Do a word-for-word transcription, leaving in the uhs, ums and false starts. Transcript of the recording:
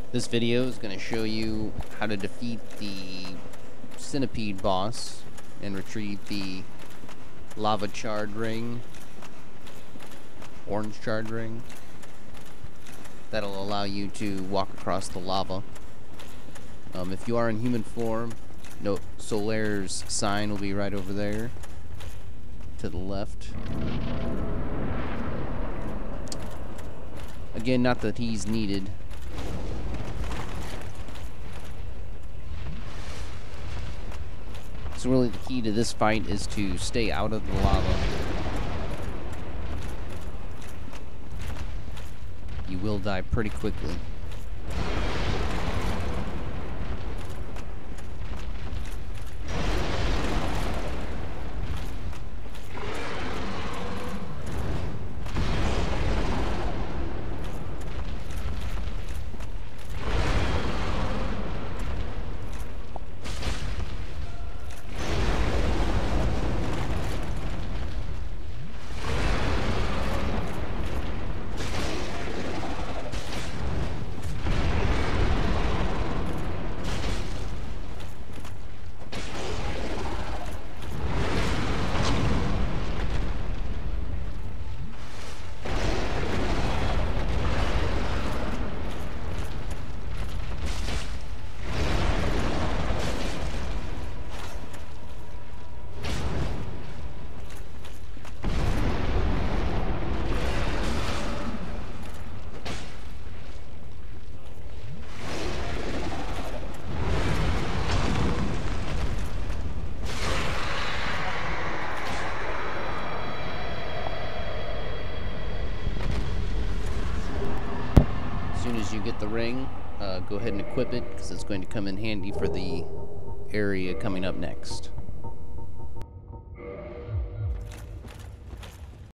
This video is going to show you how to defeat the centipede boss and retrieve the lava charred ring, orange charred ring. That'll allow you to walk across the lava. Um, if you are in human form, no, Solaire's sign will be right over there to the left. Again, not that he's needed. So really the key to this fight is to stay out of the lava. You will die pretty quickly. As soon as you get the ring, uh, go ahead and equip it because it's going to come in handy for the area coming up next.